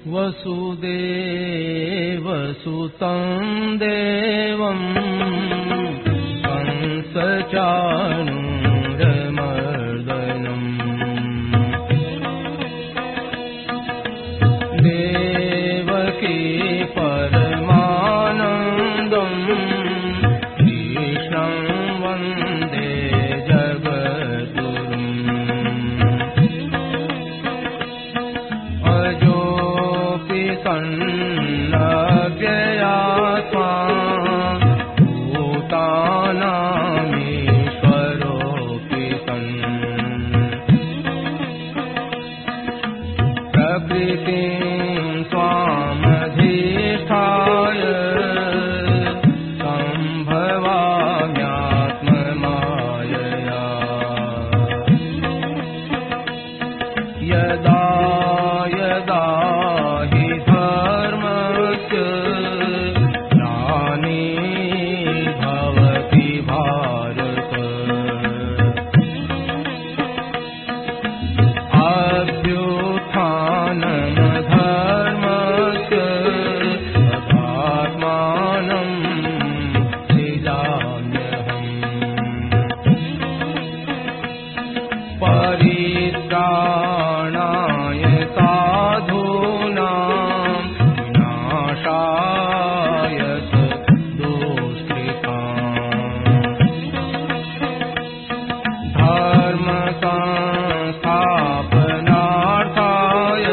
वसुदेवसुतं देवं कंसचाणूरमर्दनम् देवकी परमानन्दं कृष्णं वन्दे जगद्गुरुम् अजोऽपि सन्नव्ययात्मा भूतानामीश्वरोऽपि सन् प्रकृतिं स्वामधिष्ठाय सम्भवाम्यात्ममायया यदा यदा हि धर्मस्य ग्लानिर्भवति भारत अभ्युत्थानं धर्मस्य तदात्मानं सृजाम्यहम् परित्राणाय साधूनां विनाशाय दुष्कृताम् धर्म संस्थापनार्थाय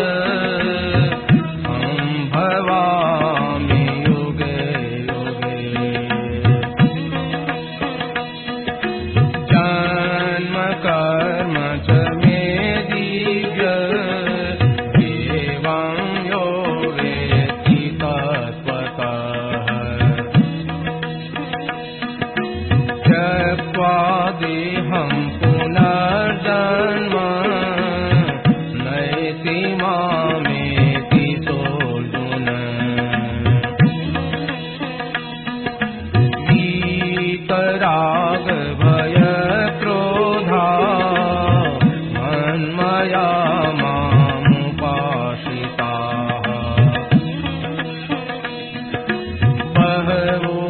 सम्भवामि युगे युगे जन्म कर्म च मे दिव्य एवं यो वेत्ति तत्त्वतः त्यक्त्वा देहं पुनर्जन्म नैति मामेति सोऽर्जुन वीतराग भयक्रोधा मन्मया मामुपाश्रिताः बहवो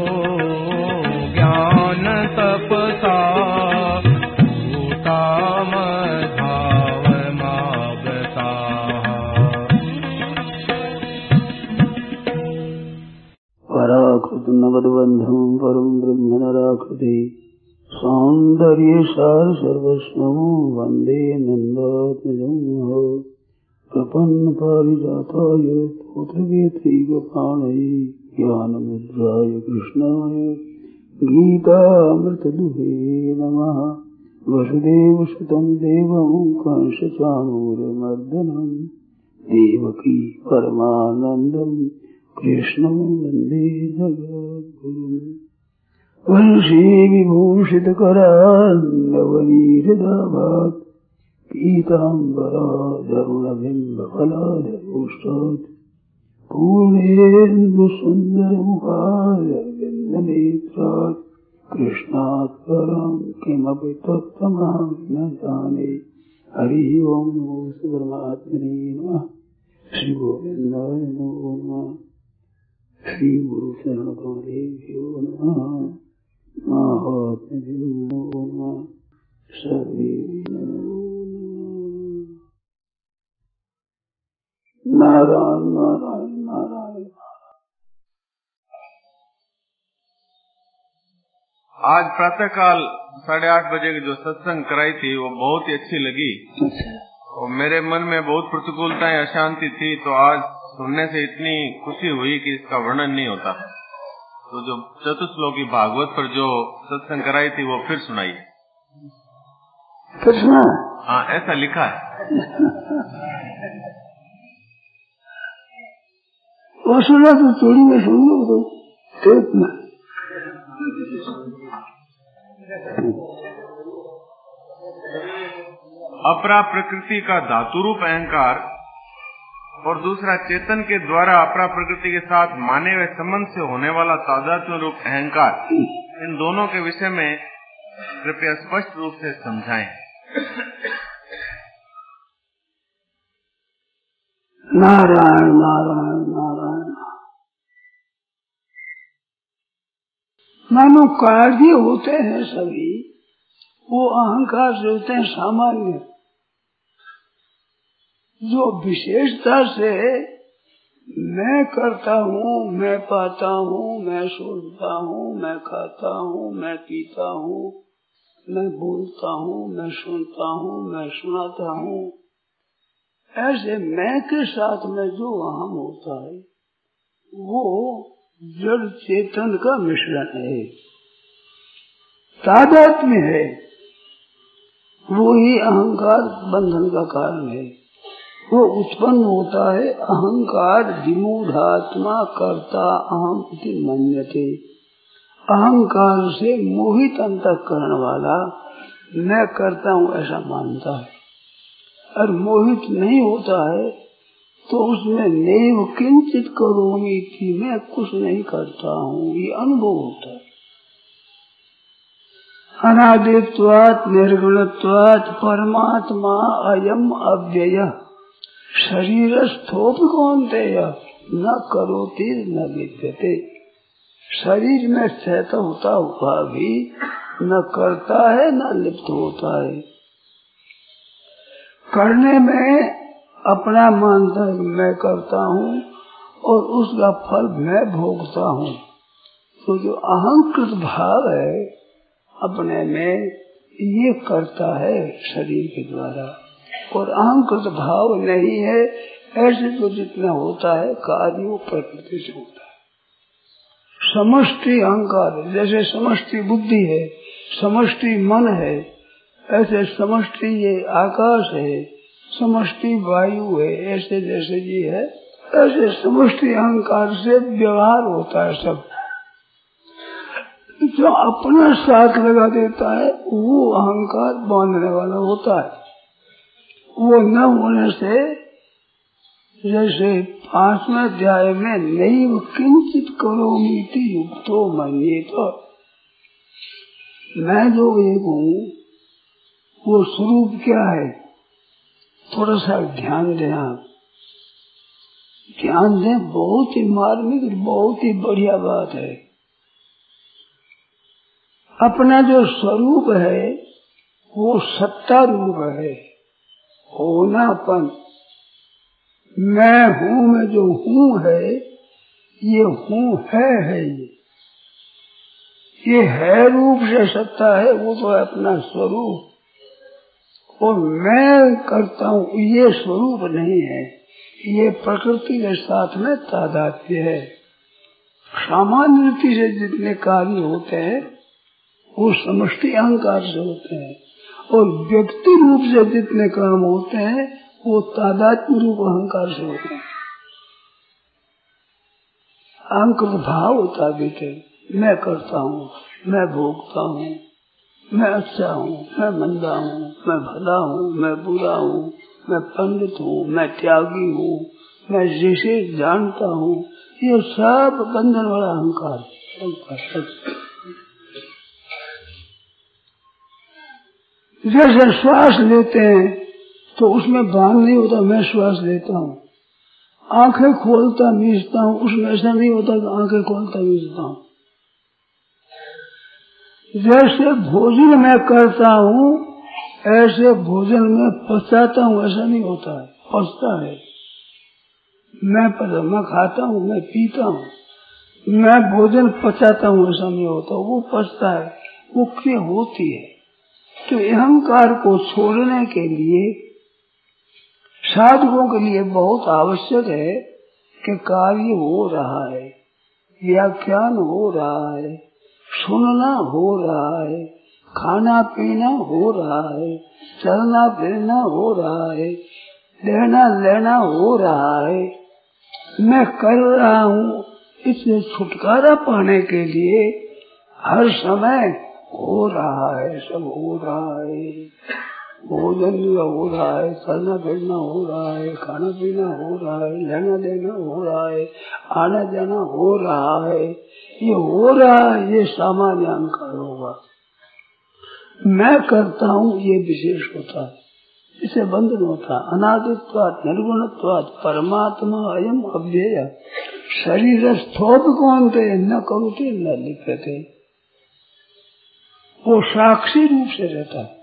ज्ञानतपसा भूता मद्भावमागताः पराकृतनवद्बन्धुं परं ब्रह्म नराकृते सौन्दर्यसार सर्वस्वं वन्दे नन्दात्मजं प्रपन्नपारिजाताय तोत्रवेत्रैकपाणये ज्ञानमुद्राय कृष्णाय गीतामृतदुहे नमः। वसुदेवसुतं देवं कंसचाणूरमर्दनं देवकी परमानन्दं कृष्णं वन्दे जगद्गुरुम् वंशी विभूषितकरान्नवनीरदाभात् पीताम्बराधरुणबिम्बफलाधरोष्टात् पूर्णेन्दुसुन्दरमुखारविन्दनेत्रात् कृष्णात् परं किमपि तत्त्वमहं न जाने। हरिः ओं नमो परमात्मने नमः। श्री गोविन्दाय नमो नमः। श्री गुरु शरणकमलेभ्यो नमः। महात्म्यभ्यो नमो नमः। सर्वे नमो नमः। नारायण नारायण नारायण। आज प्रातःकाल 8:30 बजे की जो सत्संग कराई थी वो बहुत ही अच्छी लगी। और मेरे मन में बहुत प्रतिकूलताएं अशांति थी, तो आज सुनने से इतनी खुशी हुई कि इसका वर्णन नहीं होता। तो जो चतुश्लोकी भागवत पर जो सत्संग कराई थी वो फिर सुनाई। हाँ, ऐसा लिखा है। वो सुना तो चोरी में सुन लो तो टेप में। अपरा प्रकृति का धातुरूप अहंकार और दूसरा चेतन के द्वारा अपरा प्रकृति के साथ माने हुए संबंध से होने वाला तादात्म्य रूप अहंकार, इन दोनों के विषय में कृपया स्पष्ट रूप से समझाएं। नारायण नारायण नारायण। मानो कार्य होते हैं सभी, वो अहंकार से होते हैं सामान्य। जो विशेषता से मैं करता हूँ, मैं पाता हूँ, मैं सोचता हूँ, मैं खाता हूँ, मैं पीता हूँ, मैं बोलता हूँ, मैं सुनता हूँ, मैं सुनाता हूँ, ऐसे मैं के साथ में जो अहम होता है वो जड़ चेतन का मिश्रण है, तादात्म्य है। वो ही अहंकार बंधन का कारण है। वो उत्पन्न होता है अहंकार विमूढ़ात्मा कर्ता अहम इति मन्यते। अहंकार से मोहित अंतःकरण वाला मैं करता हूँ ऐसा मानता है, और मोहित नहीं होता है तो उसमें नैव किंचित करोमि थी, मैं कुछ नहीं करता हूँ, ये अनुभव होता है। अनादित्वात् निर्गुणत्वात् परमात्मा अयम अव्यय शरीरस्थोप कौन्तेय न करोति न विद्यते। शरीर में स्थित होता हुआ भी न करता है न लिप्त होता है। करने में अपना मानता है मैं करता हूँ और उसका फल मैं भोगता हूँ। तो जो अहंकृत भाव है अपने में, ये करता है शरीर के द्वारा, और अहंकृत भाव नहीं है। ऐसे तो जितना होता है कार्य प्रकृति से होता है। समष्टि अहंकार, जैसे समष्टि बुद्धि है, समष्टि मन है, ऐसे समष्टि ये आकाश है, समष्टि वायु है, ऐसे जैसे ये है, ऐसे समष्टि अहंकार से व्यवहार होता है। सब जो अपना साथ लगा देता है वो अहंकार बांधने वाला होता है। वो न होने से, जैसे 5वें अध्याय में नैव किंचित करोमीति युक्तो मन्येत, मैं जो एक हूँ वो स्वरूप क्या है, थोड़ा सा ध्यान दें आप, ध्यान दें। बहुत ही मार्मिक, बहुत ही बढ़िया बात है। अपना जो स्वरूप है वो सत्ता रूप है, होनापन। मैं हूँ में जो हूँ है, ये हूँ है ये है रूप से सत्ता है, वो तो है अपना स्वरूप। और मैं करता हूँ ये स्वरूप नहीं है, ये प्रकृति के साथ में तादात्म्य है। सामान्य रीति से जितने कार्य होते हैं वो समष्टि अहंकार से होते हैं, और व्यक्ति रूप से जितने काम होते हैं वो तादात्म्य रूप अहंकार से होते हैं। अहंकृत भाव होता है, मैं करता हूँ, मैं भोगता हूँ, मैं अच्छा हूँ, मैं मंदा हूँ, मैं भला हूँ, मैं बुरा हूँ, मैं पंडित हूँ, मैं त्यागी हूँ, मैं जिसे जानता हूँ, ये सब बंधन वाला अहंकार। जैसे श्वास लेते हैं तो उसमें भान नहीं होता मैं श्वास लेता हूँ। आंखें खोलता मीचता हूँ, उसमें ऐसा नहीं होता कि आंखें खोलता मीचता हूँ। जैसे भोजन मैं करता हूँ ऐसे भोजन में पचाता हूँ, ऐसा नहीं होता है, पचता है। मैं खाता हूँ, मैं पीता हूँ, मैं भोजन पचाता हूँ, ऐसा नहीं होता, वो पचता है, वो क्रिया होती है। तो अहंकार को छोड़ने के लिए साधकों के लिए बहुत आवश्यक है कि कार्य हो रहा है, व्याख्यान हो रहा है, सुनना हो रहा है, खाना पीना हो रहा है, चलना फिरना हो रहा है, लेना लेना हो रहा है। मैं कर रहा हूँ, इससे छुटकारा पाने के लिए हर समय हो रहा है, सब हो रहा है। भोजन हो रहा है, चलना फिरना हो रहा है, खाना पीना हो रहा है, लेना देना हो रहा है, आना जाना हो रहा है। ये हो रहा है, ये सामान्य अहंकार होगा। मैं करता हूँ, ये विशेष होता है। इसे बंधन होता। अनादित्वात् निर्गुणत्वात् परमात्मा अयम अव्यय शरीर स्थोप कौनते न करुते न लिखते। वो साक्षी रूप से रहता है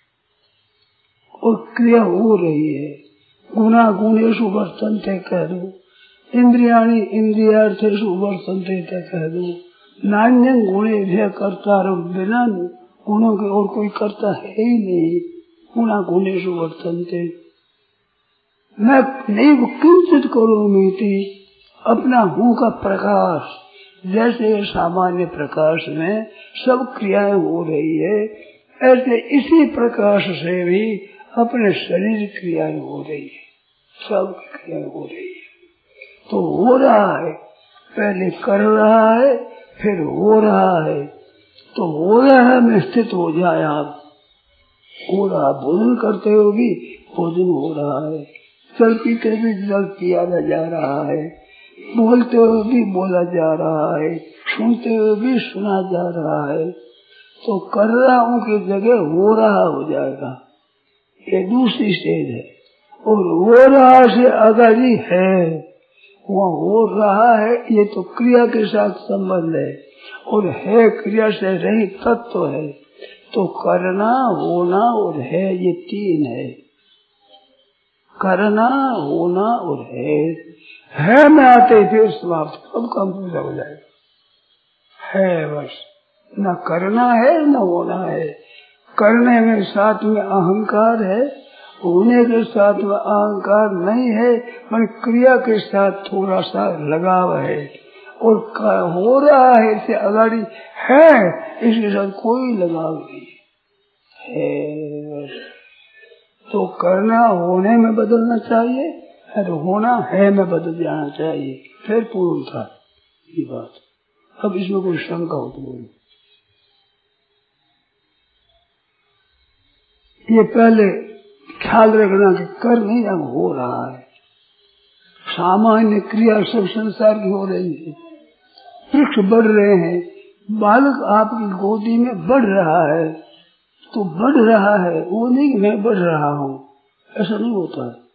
और क्रिया हो रही है। गुणा गुणेषु वर्तन्ते कह दो, इंद्रियाणि इंद्रियार्थेषु वर्तन्ते कह दो, नान्यं गुणेभ्यः कर्तारं, बिना गुणों के और कोई करता है ही नहीं। गुणा गुणेषु वर्तन्ते मैं नहीं किंचित करोमीति, अपना हूँ का प्रकाश जैसे सामान्य प्रकाश में सब क्रियाएं हो रही है, ऐसे इसी प्रकाश से भी अपने शरीर क्रियाएं हो रही है, सब क्रियाएं हो रही है। तो हो रहा है, पहले कर रहा है फिर हो रहा है। तो हो रहा में स्थित हो जाए आप, हो रहा। भोजन करते हुए भी भोजन हो रहा है, जल पीते भी जल पिया जा रहा है, बोलते हुए भी बोला जा रहा है, सुनते हुए भी सुना जा रहा है। तो कर रहा हूँ की जगह हो रहा हो जाएगा, ये दूसरी स्टेज है। और हो रहा से अगर ही है, वहाँ हो रहा है, ये तो क्रिया के साथ संबंध है, और है क्रिया से रहित तत्व है। तो करना, होना और है, ये तीन है। करना, होना और है में आते फिर समाप्त, सब काम पूरा हो जाएगा। है बस, न करना है न होना है। करने में साथ में अहंकार है, होने के साथ में अहंकार नहीं है, पर क्रिया के साथ थोड़ा सा लगाव है। और हो रहा है इससे अगाड़ी है, इसके साथ कोई लगाव नहीं है। तो करना होने में बदलना चाहिए, और होना है में बदल जाना चाहिए, फिर पूर्ण था ये बात। अब इसमें कोई शंका हो तो बोलो। ये पहले ख्याल रखना कि कर नहीं, अब हो रहा है। सामान्य क्रिया सब संसार की हो रही है। वृक्ष बढ़ रहे हैं, बालक आपकी गोदी में बढ़ रहा है, तो बढ़ रहा है, वो नहीं कि मैं बढ़ रहा हूँ, ऐसा नहीं होता है।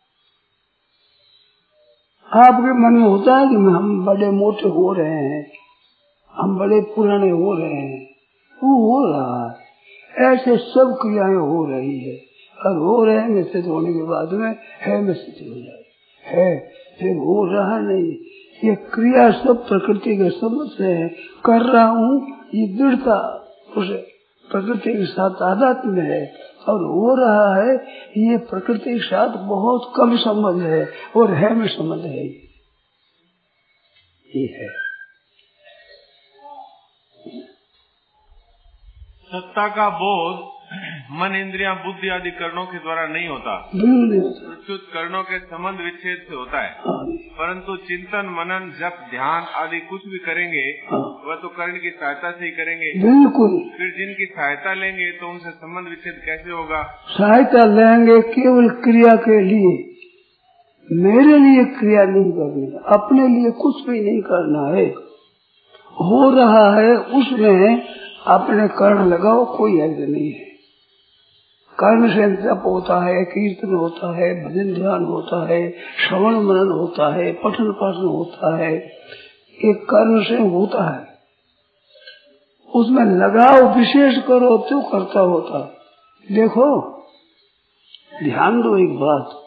आपके मन में होता है कि हम बड़े मोटे हो रहे हैं, हम बड़े पुराने हो रहे हैं, वो हो रहा है। ऐसे सब क्रियाएं हो रही है, और हो रहे हैं स्थित होने के बाद में है में स्थित हो जाए, है फिर हो रहा नहीं। ये क्रिया सब प्रकृति के समझ से है। कर रहा हूँ, ये दृढ़ता उसे प्रकृति के साथ आध्यात्म है, और हो रहा है ये प्रकृति के साथ बहुत कम संबंध है, और है में संबंध है। ये है सत्ता का बोध मन, इंद्रियां, बुद्धि आदि करणों के द्वारा नहीं होता, प्रस्तुत करणों के संबंध विच्छेद से होता है। परंतु चिंतन, मनन, जप, ध्यान आदि कुछ भी करेंगे वह तो कर्ण की सहायता से ही करेंगे। बिल्कुल। फिर जिनकी सहायता लेंगे तो उनसे संबंध विच्छेद कैसे होगा? सहायता लेंगे केवल क्रिया के लिए, मेरे लिए क्रिया नहीं करनी, अपने लिए कुछ भी नहीं करना है। हो रहा है उसमें अपने कर्ण लगाओ, कोई अर्थ नहीं है। कर्ण से जप होता है, कीर्तन होता है, भजन ध्यान होता है, श्रवण मनन होता है, पठन पाठन होता है, एक कर्ण से होता है। उसमें लगाव विशेष करो तो करता होता है। देखो ध्यान दो एक बात,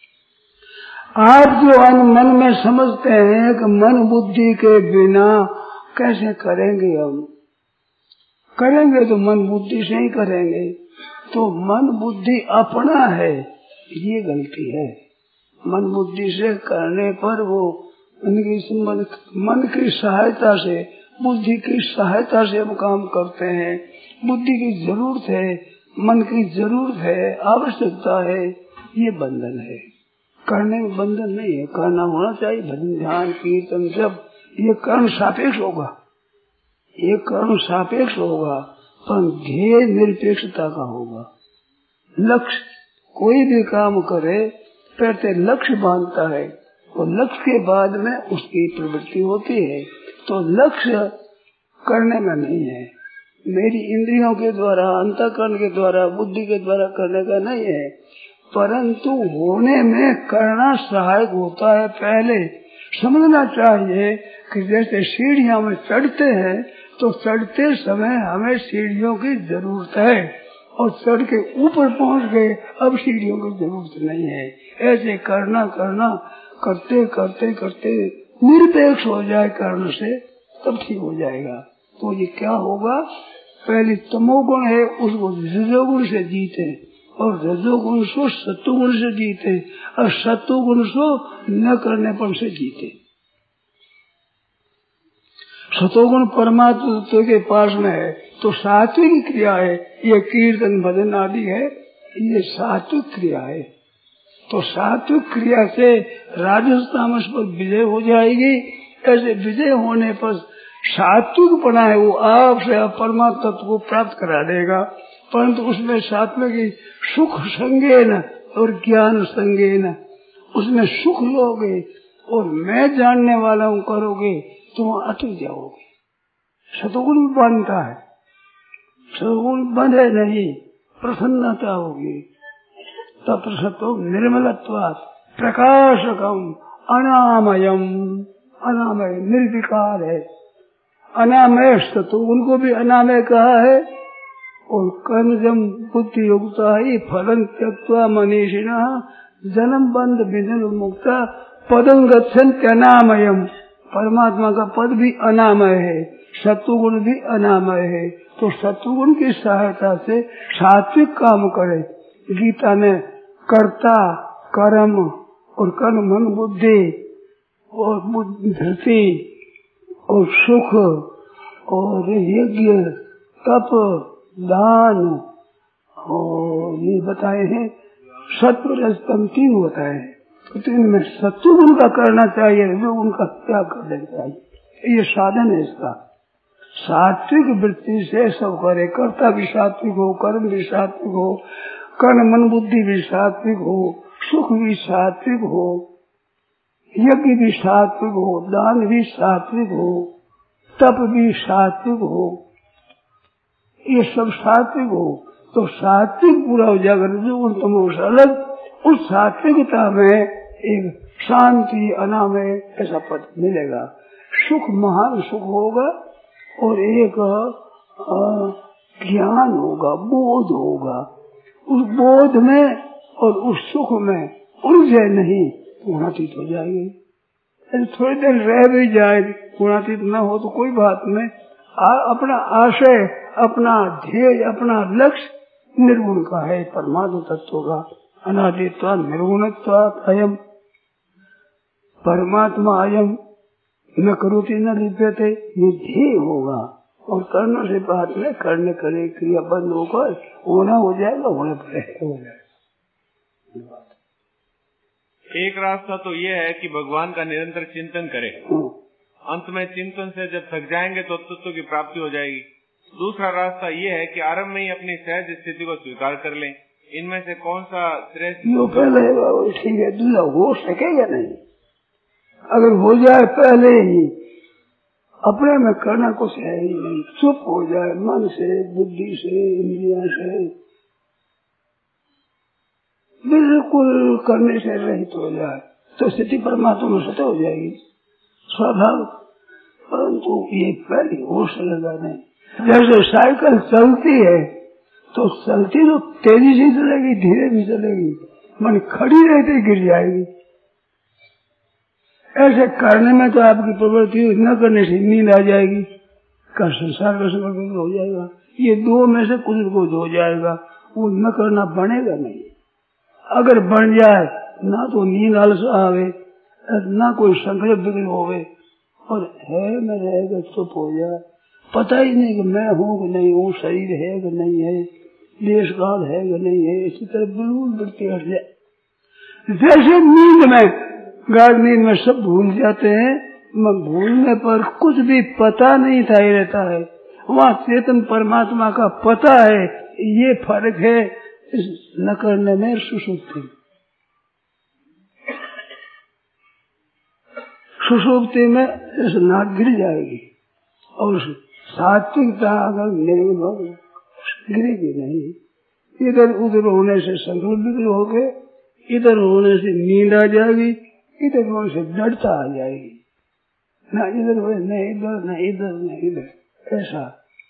आप जो मन में समझते हैं कि मन बुद्धि के बिना कैसे करेंगे, हम करेंगे तो मन बुद्धि से ही करेंगे, तो मन बुद्धि अपना है, ये गलती है। मन बुद्धि से करने पर वो उनकी संबंध मन की सहायता से, बुद्धि की सहायता से हम काम करते हैं। बुद्धि की जरूरत है, मन की जरूरत है, आवश्यकता है, ये बंधन है। करने में बंधन नहीं है, करना होना चाहिए। भजन ध्यान कीर्तन जब ये कर्म सापेक्ष होगा, ये कर्म सापेक्ष होगा, पर ध्येय निरपेक्षता का होगा। लक्ष्य कोई भी काम करे पहले लक्ष्य बांधता है, और लक्ष्य के बाद में उसकी प्रवृत्ति होती है। तो लक्ष्य करने में नहीं है, मेरी इंद्रियों के द्वारा, अंतःकरण के द्वारा, बुद्धि के द्वारा करने का नहीं है, परंतु होने में करना सहायक होता है। पहले समझना चाहिए कि जैसे सीढ़ियां में चढ़ते हैं तो चढ़ते समय हमें सीढ़ियों की जरूरत है, और चढ़ के ऊपर पहुंच गए अब सीढ़ियों की जरूरत नहीं है। ऐसे करना करते करते करते निरपेक्ष हो जाए कर्ण से, तब ठीक हो जाएगा। तो ये क्या होगा, पहले तमोगुण है उसको रजोगुण से जीते, और रजोगुण को सत्वगुण से जीते, और सत्वगुण को न करने पर से जीते। सतोगुण परमात्मा तत्व के पास में है, तो सात्विक क्रिया है, ये कीर्तन भजन आदि है, ये सात्विक क्रिया है। तो सात्विक क्रिया से राजस तामस पर विजय हो जाएगी। ऐसे विजय होने पर सात्विक पना है वो आपसे परमात्मा तत्व को प्राप्त करा देगा, परंतु उसमें सात्विक सुख संगेन और ज्ञान संगेन, उसमें सुख लोगे और मैं जानने वाला हूँ करोगे तो अटक जाओगे। सतोगुण भी बनता है, सतोगुण बंधे नहीं, प्रसन्नता होगी। तत्र सतो निर्मलत्वात् प्रकाशकम अनामयम, अनामय निर्विकार है। अनामय सतोगुण को भी अनामय कहा है, और कर्मजम बुद्धि युक्ता ही फलं त्यक्त्वा मनीषिणा जन्म बंध विधि मुक्ता पदं गच्छन्ति अनामयम। परमात्मा का पद भी अनामय है, सत्वगुण भी अनामय है। तो सत्वगुण की सहायता से सात्विक काम करे। गीता में कर्ता कर्म और कर्म मन बुद्धि और धृति और सुख और यज्ञ तप दान और ये बताए हैं, सत्व रजतम 3 बताए हैं। तो इनमें सत्वगुण का करना चाहिए, रजोगुण का त्याग कर देना चाहिए। ये साधन है इसका। सात्विक वृत्ति से सब करे, कर्ता भी सात्विक हो, कर्म भी सात्विक हो, कर्म मन बुद्धि भी सात्विक हो, सुख भी सात्विक हो, यज्ञ भी सात्विक हो, दान भी सात्विक हो, तप भी सात्विक हो, ये सब सात्विक हो। तो सात्विक पूरा हो जाएगा, रजोगुण तमोगुण से अलग। उस सात्विकता में एक शांति अनामय ऐसा पद मिलेगा, सुख महान सुख होगा, और एक ज्ञान होगा, बोध होगा। उस बोध में और उस सुख में उलझे नहीं, गुणातीत हो जाएगी। थोड़ी देर रह भी जाए, गुणातीत न हो तो कोई बात नहीं। अपना आशय, अपना ध्येय, अपना लक्ष्य निर्गुण का है, परमात्मा तत्व का। अनादित्वा निर्गुणत्वा अयम परमात्मा, अयम न करोति न लिप्यते, ये ध्येय होगा। और करने से बात में करने करे क्रिया बंद होकर होना हो जाएगा, होने पर हो जाएगा। एक रास्ता तो ये है कि भगवान का निरंतर चिंतन करें, अंत में चिंतन से जब थक जाएंगे तो तत्व की प्राप्ति हो जाएगी। दूसरा रास्ता ये है कि आरंभ में ही अपनी सहज स्थिति को स्वीकार कर लें। इनमें से कौन सा श्रेष्ठ? जो पहले ठीक है, दूसरा हो सकेगा नहीं। अगर हो जाए पहले ही, अपने में करना कुछ है ही नहीं, चुप हो जाए मन से, बुद्धि से, इंद्रियों से, बिल्कुल करने से रहित हो जाए, तो स्थिति परमात्मा में सत्य हो जाएगी स्वाभाविक। परंतु ये पहले होश लगा नहीं। जैसे साइकिल चलती है तो चलती तो तेजी से चलेगी, धीरे भी चलेगी, मन खड़ी रहती गिर जाएगी। ऐसे करने में तो आपकी प्रवृत्ति न करने से नींद आ जाएगी, का संसार का समर्पण हो जाएगा। ये दो में से कुछ हो जाएगा, वो न करना बनेगा नहीं। अगर बन जाए ना तो नींद आलस आवे, ना कोई संकल्प बिगड़ होवे, और है मैं रहेगा चुप हो जाए, पता ही नहीं कि मैं हूँ कि नहीं हूँ, शरीर है कि नहीं है, देश काल है कि नहीं है, इसी तरह बिल्कुल वृत्ति हट जाए। जैसे नींद में, गाढ़ नींद में सब भूल जाते हैं, भूलने पर कुछ भी पता नहीं था ही रहता है, वहाँ चेतन परमात्मा का पता है। ये फर्क है इस न करने में, सुषुप्ति। सुषुप्ति में इस नाक गिर जाएगी और सात्विकता अगर निर्विघ्न गिरेगी नहीं। इधर उधर होने से संतुलन हो गए, इधर होने से नींद आ जाएगी, इधर होने से दृढ़ता आ जाएगी। न इधर हो न इधर, न इधर न इधर, ऐसा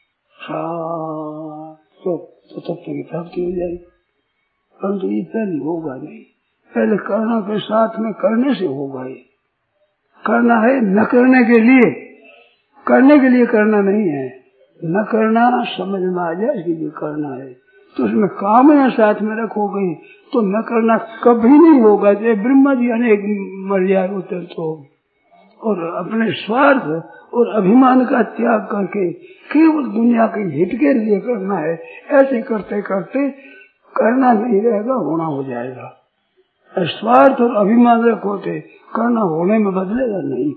तो तत्व की प्राप्ति हो जाएगी। परंतु ये पहले होगा नहीं, पहले करना के साथ में करने से होगा। ये करना है न करने के लिए, करने के लिए करना नहीं है। न करना समझ में आ जाए इसके लिए करना है, तो उसमें कामना साथ में रखोगे तो न करना कभी नहीं होगा। जैसे ब्रह्मा जी अनेक मर जाए उतर तो, और अपने स्वार्थ और अभिमान का त्याग करके केवल दुनिया के हित के लिए करना है। ऐसे करते करते करना नहीं रहेगा, होना हो जाएगा। स्वार्थ और अभिमान रखोते करना होने में बदलेगा नहीं।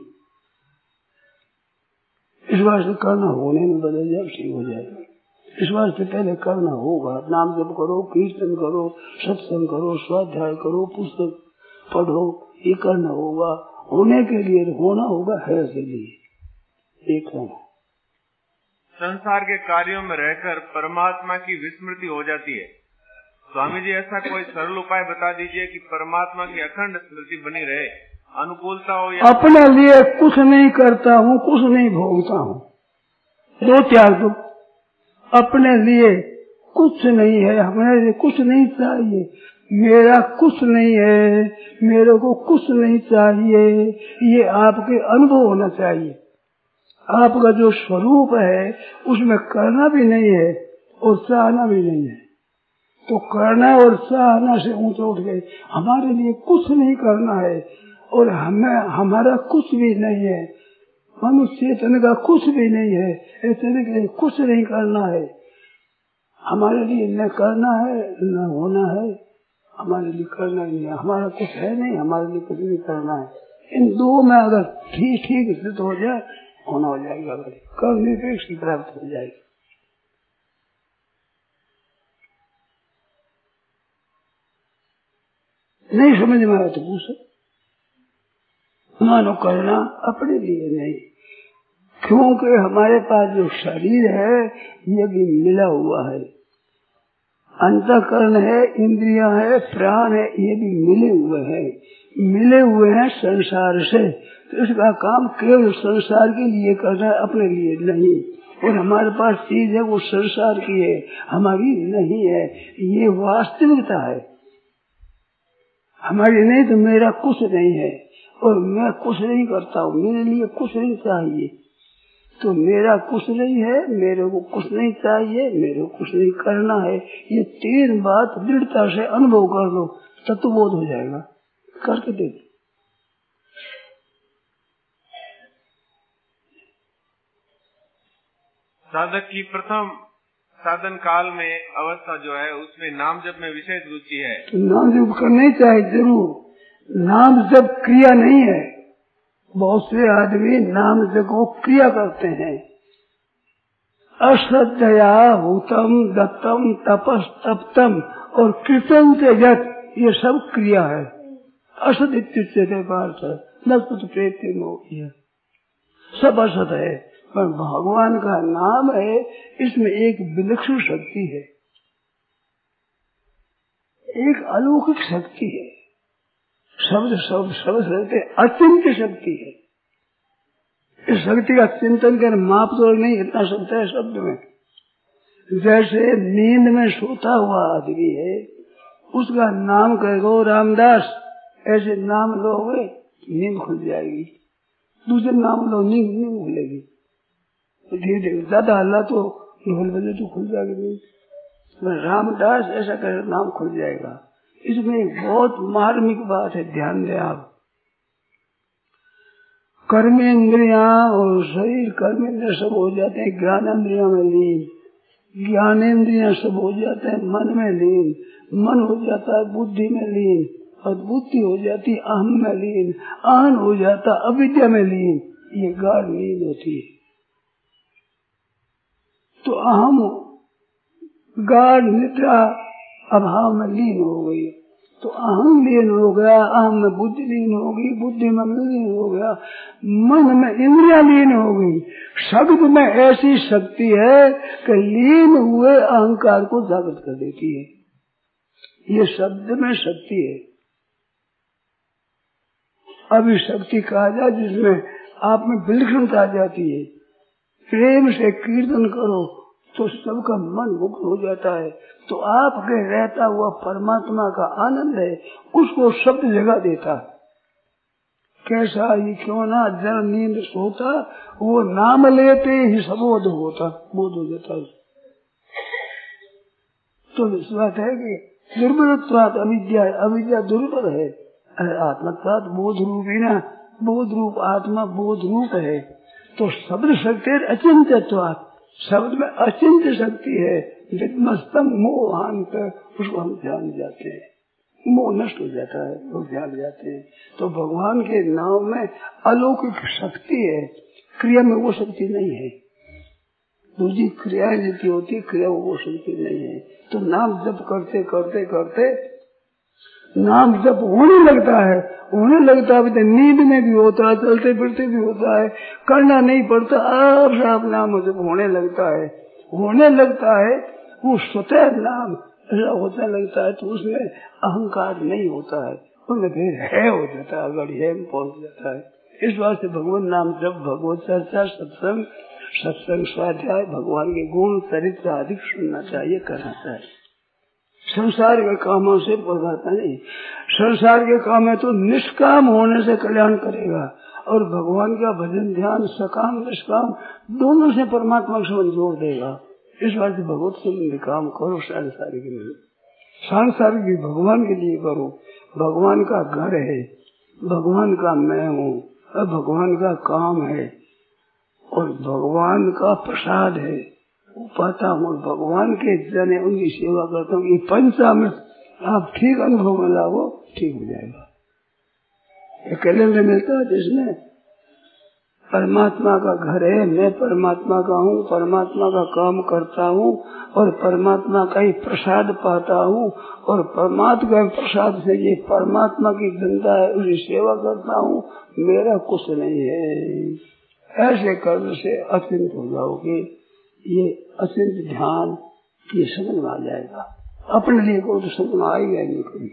इस वास्ते करना होने में बदल जाए, ठीक हो जाएगा। इस वास्ते पहले करना होगा। नाम जप करो, कीर्तन करो, सत्संग करो, स्वाध्याय करो, पुस्तक पढ़ो, ये करना होगा। होने के लिए होना होगा, है के लिए एक है। संसार के कार्यों में रहकर परमात्मा की विस्मृति हो जाती है। स्वामी जी ऐसा कोई सरल उपाय बता दीजिए कि परमात्मा की अखंड स्मृति बनी रहे, अनुकूलता हो या अपने लिए कुछ नहीं करता हूँ, कुछ नहीं भोगता हूँ, दो त्याग दो। अपने लिए कुछ नहीं है, हमारे लिए कुछ नहीं चाहिए, मेरा कुछ नहीं है, मेरे को कुछ नहीं चाहिए, ये आपके अनुभव होना चाहिए। आपका जो स्वरूप है उसमें करना भी नहीं है और चाहना भी नहीं है। तो करना और चाहना से ऊंचे उठ गए। हमारे लिए कुछ नहीं करना है और हमें हमारा कुछ भी नहीं है, मनुष्य चेतन का कुछ भी नहीं है, ऐसे के लिए कुछ नहीं करना है। हमारे लिए न करना है न होना है, हमारे लिए करना ही नहीं। हमारा कुछ है नहीं, हमारे लिए कुछ नहीं करना है। इन दो में अगर ठीक ठीक स्थित हो जाए, होना हो जाएगा, कर्म निरपेक्ष की प्राप्त हो जाएगी। नहीं समझ में आया तो पूछो। मानो करना अपने लिए नहीं, क्योंकि हमारे पास जो शरीर है ये भी मिला हुआ है, अंतःकरण है, इंद्रियां है, प्राण है, ये भी मिले हुए हैं संसार से। तो इसका काम केवल संसार के लिए करना है, अपने लिए नहीं। और हमारे पास चीज है वो संसार की है, हमारी नहीं है। ये वास्तविकता है, हमारी नहीं तो मेरा कुछ नहीं है और मैं कुछ नहीं करता हूँ, मेरे लिए कुछ नहीं चाहिए। तो मेरा कुछ नहीं है, मेरे को कुछ नहीं चाहिए, मेरे को कुछ नहीं करना है। ये तीन बात दृढ़ता से अनुभव कर लो, तत्वबोध हो जाएगा। करके देखो। साधक की प्रथम साधन काल में अवस्था जो है उसमें नाम जप में विशेष रुचि है। तो नाम जप करना ही चाहिए जरूर। नाम जप क्रिया नहीं है। बहुत से आदमी नाम जप को क्रिया करते हैं। अश्रद्धया भूतम दत्तम तपस तप्तम और कृतम तेजत, ये सब क्रिया है। असत इत्युच्यते पार्थ नस्तु प्रेत्य मोह, सब असत है। पर भगवान का नाम है, इसमें एक विलक्षण शक्ति है, एक अलौकिक शक्ति है। शब्द शब्द अचिंत्य शक्ति है। इस शक्ति का चिंतन कर माप तो नहीं इतना सकता है शब्द में। जैसे नींद में सोता हुआ आदमी है, उसका नाम कहो रामदास, ऐसे नाम लोगे नींद खुल जाएगी। दूसरे नाम लो नींद नहीं खुलेगी। धीरे धीरे ज्यादा हल्ला तो ढोल बजे तो खुल जाएगी। रामदास ऐसा कर नाम खुल जाएगा। इसमें एक बहुत मार्मिक बात है, ध्यान दें आप। कर्मेंद्रियां और शरीर कर्मेंद्रिय सब हो जाते हैं ज्ञानेंद्रियों में लीन, ज्ञानेंद्रियां सब हो जाते हैं मन में लीन, मन हो जाता है बुद्धि में लीन, और बुद्धि हो जाती है अहम में लीन, अहम हो जाता अविद्या में लीन। ये गाढ़ नींद होती है। तो अहम गाढ़ निद्रा अभाव में लीन हो गई, तो अहम लीन हो गया, अहम में बुद्धि लीन होगी, बुद्धि में मन लीन हो गया, मन में इंद्रिया लीन हो गई। शब्द में ऐसी शक्ति है कि लीन हुए अहंकार को जागृत कर देती है। ये शब्द में शक्ति है। अभी शक्ति कहा जाए जिसमें आप में विलक्षणता आ जाती है। प्रेम से कीर्तन करो तो सबका मन मुक्त हो जाता है। तो आपके रहता हुआ परमात्मा का आनंद है, उसको शब्द जगा देता है। कैसा ही क्यों ना जन नींद सोता, वो नाम लेते ही सबोध होता, बोध हो जाता है। तो विश्वास है कि दुर्बलत्वात् अविद्या, अविद्या दुर्बल है। आत्मत्वात् बोध रूपी ना, बोध रूप आत्मा बोध रूप है। तो शब्द शक्ति अचिंत्यत्वात्, शब्द में अचिंत्य शक्ति है। विद्मस्तम मोहांत, उसको हम जान जाते हैं, मोह नष्ट हो जाता है, लोग जान जाते हैं। तो भगवान के नाम में अलौकिक शक्ति है, क्रिया में वो शक्ति नहीं है। दूसरी क्रियाएं जितनी होती, क्रिया में वो शक्ति नहीं है। तो नाम जप करते करते करते नाम जप होने लगता है, होने लगता है। नींद में भी होता है, चलते फिरते भी होता है, करना नहीं पड़ता, आप नाम जप होने लगता है, होने लगता है। वो स्वतः नाम होता लगता है, तो उसमें अहंकार नहीं होता है, उसमें फिर है हो जाता है, अगर है पहुंच जाता है। इस बात से भगवान नाम जप, भगवत चर्चा, सत्संग, सत्संग स्वाध्याय, भगवान के गुण चरित्र अधिक सुनना चाहिए, करना चाहिए। संसार के कामों से बर्बाद नहीं। संसार के काम में तो निष्काम होने से कल्याण करेगा, और भगवान का भजन ध्यान सकाम निष्काम दोनों से परमात्मा के संबंध जोड़ देगा। इस बात से भगवत संबंधी काम करो, सांसारिक नहीं। सांसारिक भगवान के लिए करो। भगवान का घर है, भगवान का मैं हूँ, भगवान का काम है, और भगवान का प्रसाद है, पाता हूँ। भगवान के जने उनकी सेवा करता हूँ। ये पंचामृत आप ठीक अनुभव में लाओ, ठीक हो जाएगा। ये कैलेंडर मिलता है जिसमें परमात्मा का घर है, मैं परमात्मा का हूँ, परमात्मा का काम करता हूँ, और परमात्मा का ही प्रसाद पाता हूँ, और परमात्मा के प्रसाद से ये परमात्मा की जनता है, उसकी सेवा करता हूँ, मेरा कुछ नहीं है। ऐसे कर्म से अचिंत हो जाओगे। ये अचिंत ध्यान ये समझ में आ जाएगा। अपने लिए को तो समझ में आएगा नहीं कभी।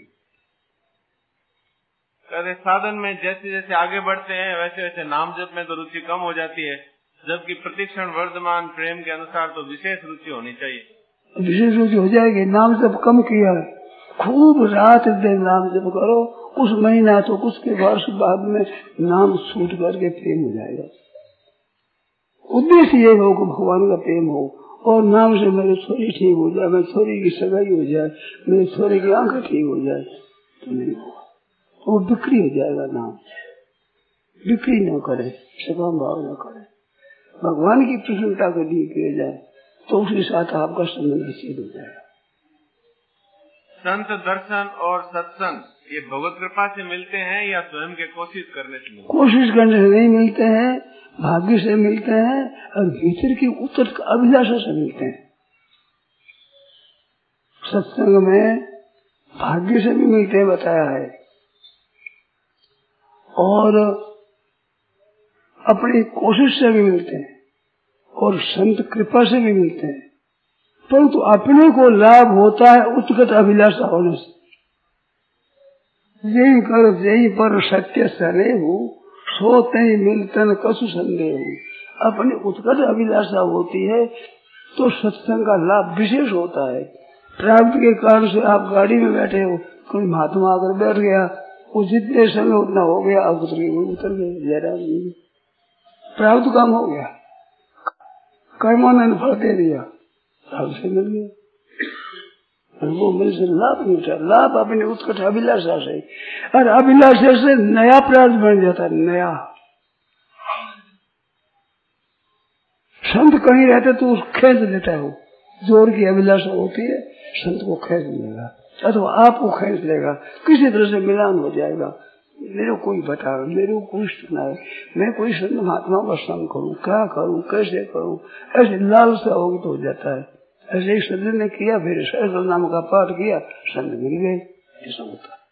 अरे साधन में जैसे जैसे आगे बढ़ते हैं वैसे वैसे नाम जप में तो रुचि कम हो जाती है, जबकि प्रतिक्षण वर्धमान प्रेम के अनुसार तो विशेष रुचि होनी चाहिए। विशेष रुचि हो जाएगी। नाम जप कम किया, खूब रात दिन नाम जप करो, उस महीना तो कुछ के वर्ष बाद में नाम छूट करके प्रेम हो जाएगा। उद्देश्य ये हो कि भगवान का प्रेम हो, और नाम से मेरी छोरी ठीक हो जाए, मेरी छोरी की सगाई हो जाए, मेरी छोरी की आंखें ठीक हो जाए, तो नहीं होगा। वो बिक्री हो जाएगा। नाम बिक्री न करे, सकाम भाव न करे, भगवान की प्रसन्नता के लिए किया जाए, तो उसके साथ आपका संबंध सिद्ध हो जाएगा। संत दर्शन और सत्संग ये भगवत कृपा से मिलते हैं या स्वयं के कोशिश करने से मिलते हैं? कोशिश करने से नहीं मिलते हैं, भाग्य से मिलते हैं, और भीतर की उत्कट अभिलाषा से मिलते हैं। सत्संग में भाग्य से भी मिलते हैं बताया है, और अपनी कोशिश से भी मिलते हैं, और संत कृपा से भी मिलते हैं। परंतु अपने को लाभ होता है उत्कट अभिलाषा होने से। यही कर यही पर सत्य सरे हूँ, सोते ही मिलतन कसु संदेह। अपनी उत्कट अभिलाषा होती है तो सत्संग का लाभ विशेष होता है। प्राप्त के कारण से आप गाड़ी में बैठे हो, कोई महात्मा आकर बैठ गया, वो जितने समय उतना हो गया, अब उतर गए, जयराम जी प्राप्त काम हो गया, कर्मों ने फल दे दिया, प्राप्त से मिल गया। वो मिल से लाभ नहीं उठा, लाभ अपने उत्कट अभिलाषा से, और अभिलाषा से नया प्राप्त बन जाता है। नया संत कहीं रहते तो उस खेच लेता है, वो जोर की अभिलाषा होती है, संत को खेच लेगा अथवा आपको खेच लेगा, किसी तरह से मिलान हो जाएगा। मेरे कोई बताओ, मेरे को कोई सुनाए, मैं कोई संत महात्मा का संग करूं, क्या करूं, कैसे करूं, ऐसे लालसा होगी तो हो जाता है। ऐसे ही संत ने किया, फिर सहस्र नाम का पाठ किया, संत मिल गए, ऐसा होता है।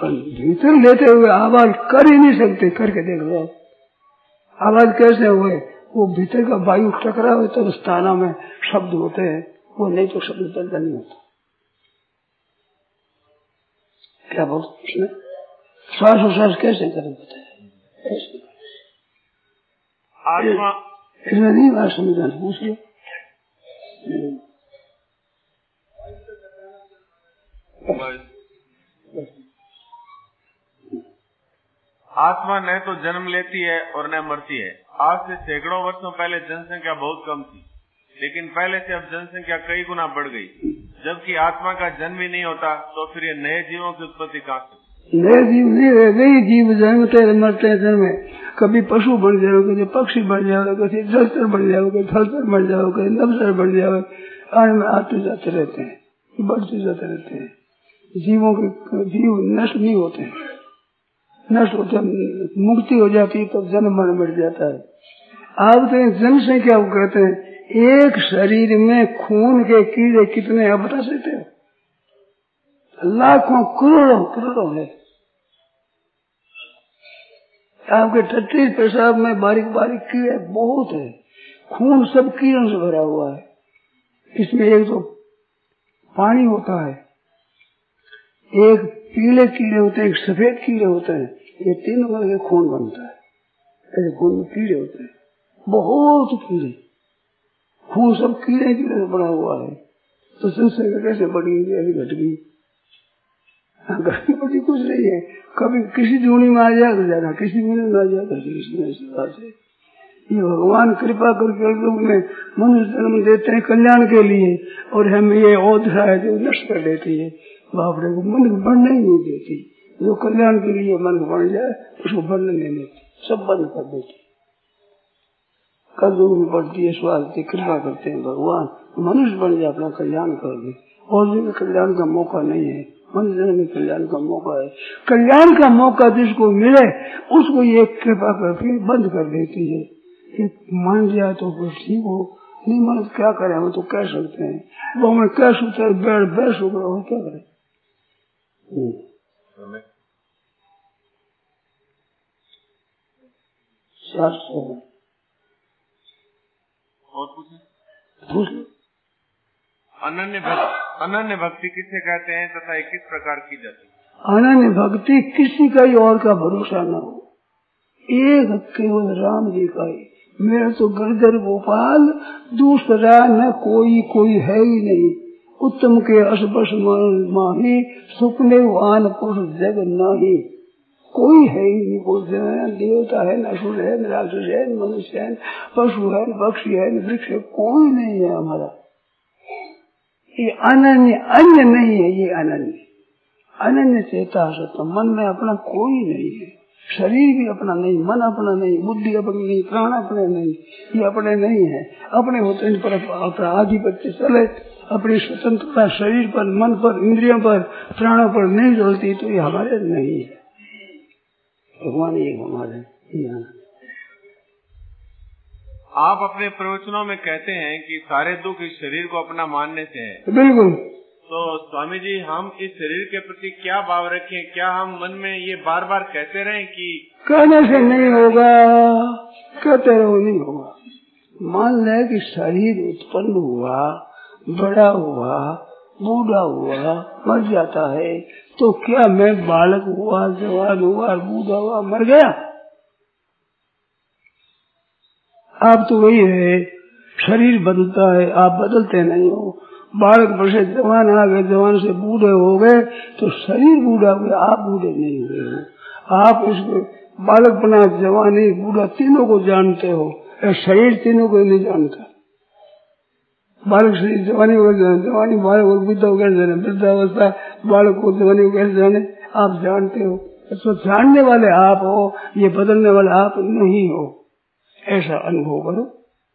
पर भीतर लेते हुए आवाज कर ही नहीं सकते, करके देख लो। आवाज कैसे हुए? वो भीतर का वायु टकरा हुए तो स्थाना में शब्द होते हैं, वो नहीं तो शब्द पैदा नहीं होता। क्या बोलते उसने? श्वास कैसे करें बताए? आत्मा इसमें नहीं बात समझाना, पूछ लो। आत्मा न तो जन्म लेती है और न मरती है। आज से सैकड़ों वर्षों पहले जनसंख्या बहुत कम थी, लेकिन पहले से अब जनसंख्या कई गुना बढ़ गई। जबकि आत्मा का जन्म ही नहीं होता, तो फिर ये नए जीवों की उत्पत्ति कहाँ से? नए जीव नहीं रह गई, जीव जन्मते मरते हैं जन्म में। कभी पशु बन जाओ, कभी पक्षी बन जाओ, कभी जलचर बन जाओ, कभी थलचर बन जाओ, कभी नवचर बन जाओ। आने में आते जाते रहते हैं, बढ़ते जाते रहते हैं। जीवों के जीव नष्ट नहीं होते हैं, नष्ट होते मुक्ति हो जाती है तो जन्म मरण मिट जाता है। आप तो जनसंख्या को कहते हैं, एक शरीर में खून के कीड़े कितने आप बता सकते हो? लाखों करोड़ों है। आपके टट्टी पेशाब में बारीक बारीक कीड़े बहुत है, खून सब कीड़ों से भरा हुआ है। इसमें एक तो पानी होता है, एक पीले कीड़े होते हैं, एक सफेद कीड़े होते हैं। ये तीनों मिलकर खून बनता है। ऐसे खून में कीड़े होते हैं, बहुत कीड़े, खून सब कीड़े कीड़े से बना हुआ है। तो संस्था कैसे बढ़ी अभी घट गई? घटनी बढ़ी कुछ नहीं है। कभी किसी जूनी में आ जाए तो जाना, किसी जूनी में आ जाए तो किसी। ये भगवान कृपा करके लोग में मनुष्य जन्म देते हैं कल्याण के लिए, और हमें ये औधा है जो नष्ट कर देती है। बाप रे, को मन बढ़ने ही नहीं देती। जो कल्याण के लिए मन बढ़ जाए उसको बढ़ने नहीं देती, सब बंद कर देती। कल में बढ़ती है, स्वास्थ्य की कृपा करते हैं भगवान, मनुष्य बन जाए अपना कल्याण कर दे। और जिनका कल्याण का मौका नहीं है, मनुष्य में कल्याण का मौका है। कल्याण का मौका जिसको मिले उसको ये कृपा करके बंद कर देती है। मान जाए तो ठीक हो, नहीं मान क्या करें, हम तो कह सकते हैं। वो हमें कह सकते हैं बैठ शुक्र हो, क्या करें? और पूछ लो। अनन्य भक्ति किसे कहते हैं तथा ये किस प्रकार की जाती है? अनन्य भक्ति किसी का ही और का भरोसा न हो, एक केवल राम जी का ही। मेरा तो गिरधर गोपाल, दूसरा न कोई है ही नहीं। उत्तम के असबस माही, सुखने वान पुरुष जग नाही। कोई है ही नहीं, कोई देवता है, न असुर है, न राक्षस है, न मनुष्य है, न पशु है, न पक्षी है, न वृक्ष है, कोई नहीं है हमारा। ये अनन्य अन्य नहीं है, ये अनन्य चेता सत्य। मन में अपना कोई नहीं है, शरीर भी अपना नहीं, मन अपना नहीं, बुद्धि अपनी नहीं, प्राण अपने नहीं, ये अपने नहीं है। अपने होते इन पर अपना आधिपत्य चले, अपनी स्वतंत्रता शरीर पर, मन पर, इंद्रियों पर, प्राणों पर नहीं चलती तो ये हमारे नहीं है। भगवान ये हमारे आप अपने प्रवचनों में कहते हैं कि सारे दुख इस शरीर को अपना मानने से है। बिल्कुल। तो स्वामी जी, हम इस शरीर के प्रति क्या भाव रखें? क्या हम मन में ये बार बार कहते रहें कि कहने से नहीं होगा, कहते रहो नहीं होगा। मान ले कि शरीर उत्पन्न हुआ, बड़ा हुआ, बूढ़ा हुआ, मर जाता है, तो क्या मैं बालक हुआ, जवान हुआ, बूढ़ा हुआ, मर गया? आप तो वही है, शरीर बदलता है, आप बदलते नहीं हो। बालक पर से जवान आ गए, जवान से बूढ़े हो गए तो शरीर बूढ़ा हुआ, आप बूढ़े नहीं हुए हो। आप उसको बालक बना, जवानी, बूढ़ा तीनों को जानते हो, शरीर तीनों को नहीं जानता। बालक शरीर जवानी को जाने, जवानी बालक को वृद्धा को कैसे जाने, वृद्धावस्था बालक को जवानी को कैसे जाने, आप जानते हो। तो जानने वाले आप हो, ये बदलने वाले आप नहीं हो, ऐसा अनुभव करो।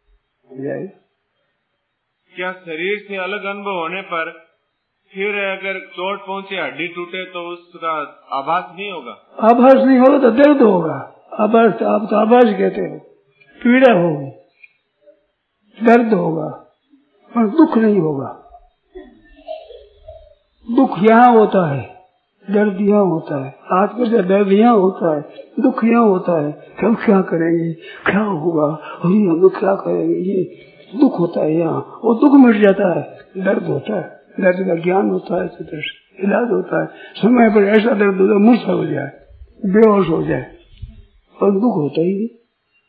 क्या शरीर से अलग अनुभव होने पर फिर अगर चोट पहुंचे, हड्डी टूटे तो उसका आभास नहीं होगा? आभास नहीं होगा तो दर्द होगा। आभास आप तो आभास कहते हो, पीड़ा होगी, दर्द होगा, पर दुख नहीं होगा। दुख यहाँ होता है दर्द यहाँ होता है, आज का दर्द यहाँ होता है, दुख यहाँ होता है, हम क्या करेंगे, क्या होगा, हम क्या करेंगे, ये दुख होता है यहाँ, वो दुख मिट जाता है, दर्द होता है, दर्द का ज्ञान होता है, इलाज होता है, समय पर ऐसा दर्द होता है मूर्छा हो जाए, बेहोश हो जाए, और दुख होता ही नहीं।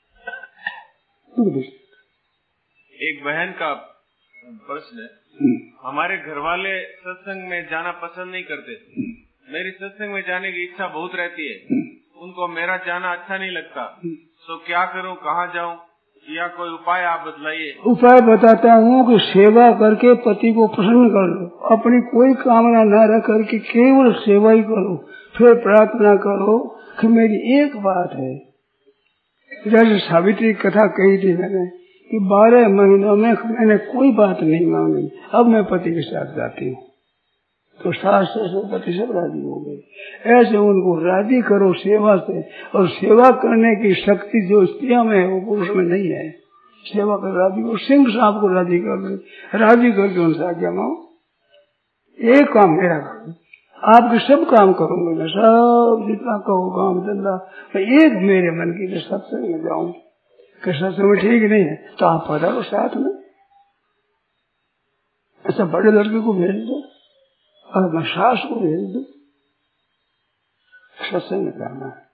एक बहन का प्रश्न है, हमारे घर वाले सत्संग में जाना पसंद नहीं करते, मेरी सत्संग में जाने की इच्छा बहुत रहती है, उनको मेरा जाना अच्छा नहीं लगता, तो क्या करूं, कहाँ जाऊं, या कोई उपाय आप बतलाइए। उपाय बताता हूँ कि सेवा करके पति को प्रसन्न कर लो, अपनी कोई कामना न रख करके केवल सेवा ही करो, फिर प्रार्थना करो कि मेरी एक बात है, जैसे सावित्री कथा कही थी मैंने कि 12 महीनों में मैंने कोई बात नहीं मांगी, अब मैं पति के साथ जाती हूँ, तो सास ससुर पति सब राजी हो गए। ऐसे उनको राजी करो सेवा से, और सेवा करने की शक्ति जो स्त्रियों में है वो पुरुष में नहीं है। सेवा कर राजी को, सिंह साहब को राजी कर दो, राजी करके उनसे आज्ञा मांगो, एक काम मेरा करो, आपके सब काम करूंगा मैं, सब जितना कहो काम धंधा, एक मेरे मन की सत्संग में जाऊं, कि सत्संग में ठीक नहीं है तो आप पधारो साथ में, ऐसा बड़े लड़के को भेज दो और मैं सास को भेज दो, सत्संग में जाना है।